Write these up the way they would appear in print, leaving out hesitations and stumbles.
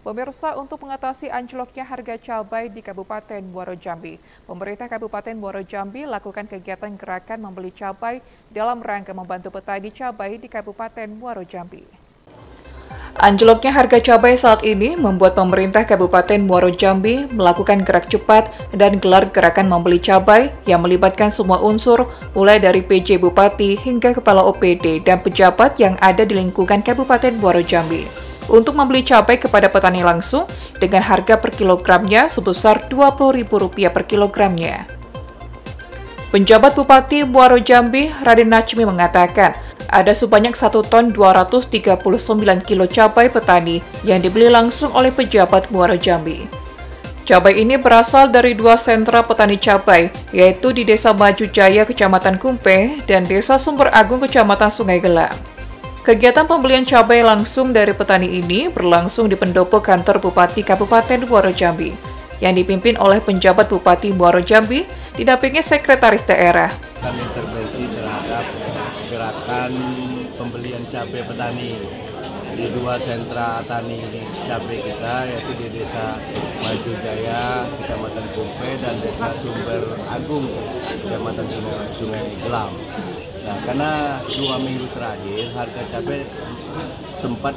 Pemirsa, untuk mengatasi anjloknya harga cabai di Kabupaten Muaro Jambi, pemerintah Kabupaten Muaro Jambi lakukan kegiatan gerakan membeli cabai dalam rangka membantu petani cabai di Kabupaten Muaro Jambi. Anjloknya harga cabai saat ini membuat pemerintah Kabupaten Muaro Jambi melakukan gerak cepat dan gelar gerakan membeli cabai yang melibatkan semua unsur, mulai dari PJ Bupati hingga Kepala OPD dan pejabat yang ada di lingkungan Kabupaten Muaro Jambi, untuk membeli cabai kepada petani langsung dengan harga per kilogramnya sebesar Rp20.000 per kilogramnya. Penjabat Bupati Muaro Jambi, Raden Najmi, mengatakan ada sebanyak 1 ton 239 kilo cabai petani yang dibeli langsung oleh pejabat Muaro Jambi. Cabai ini berasal dari 2 sentra petani cabai, yaitu di Desa Maju Jaya, Kecamatan Kumpe, dan Desa Sumber Agung, Kecamatan Sungai Gelam. Kegiatan pembelian cabai langsung dari petani ini berlangsung di pendopo kantor Bupati Kabupaten Muaro Jambi, yang dipimpin oleh penjabat Bupati Muaro Jambi, didampingi sekretaris daerah. Kami intervensi terhadap gerakan pembelian cabai petani di 2 sentra tani cabai kita, yaitu di Desa Maju Jaya, Kecamatan Kumpe, dan Desa Sumber Agung, Kecamatan Sungai Gelam. Nah, karena 2 minggu terakhir harga cabai sempat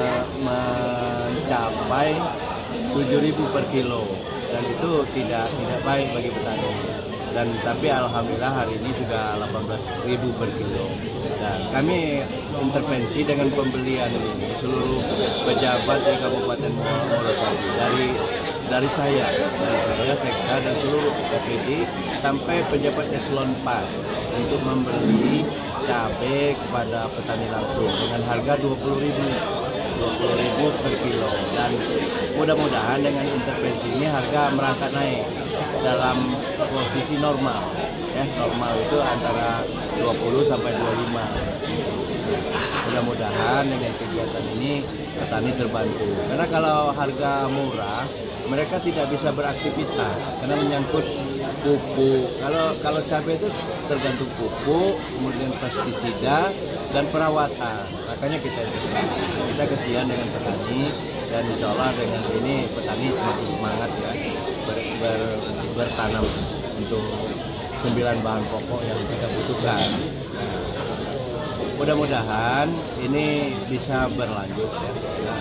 mencapai Rp7.000 per kilo, dan itu tidak baik bagi petani. Tapi alhamdulillah hari ini sudah Rp18.000 per kilo. Dan kami intervensi dengan pembelian ini seluruh pejabat di Kabupaten Muaro Jambi, dari saya sekda dan seluruh OPD sampai pejabat eselon 4 untuk membeli cabai kepada petani langsung dengan harga Rp20.000 per kilo, dan mudah-mudahan dengan intervensi ini harga merangkak naik dalam posisi normal. Normal itu antara 20 sampai 25. Mudah-mudahan dengan kegiatan ini petani terbantu, karena kalau harga murah mereka tidak bisa beraktivitas karena menyangkut pupuk. Kalau cabai itu tergantung pupuk, kemudian pestisida dan perawatan. Makanya kita kasihan dengan petani, dan insya Allah dengan ini petani semakin semangat ya bertanam untuk 9 bahan pokok yang kita butuhkan. Nah, mudah-mudahan ini bisa berlanjut ya.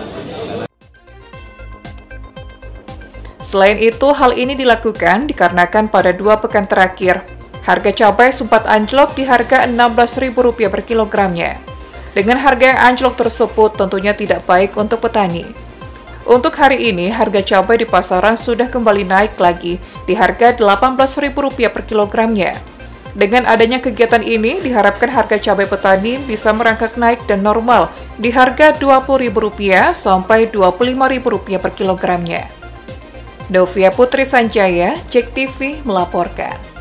Selain itu, hal ini dilakukan dikarenakan pada 2 pekan terakhir, harga cabai sempat anjlok di harga Rp16.000 per kilogramnya. Dengan harga yang anjlok tersebut tentunya tidak baik untuk petani. Untuk hari ini, harga cabai di pasaran sudah kembali naik lagi di harga Rp18.000 per kilogramnya. Dengan adanya kegiatan ini, diharapkan harga cabai petani bisa merangkak naik dan normal di harga Rp20.000 sampai Rp25.000 per kilogramnya. Novia Putri Sanjaya, JEK TV melaporkan.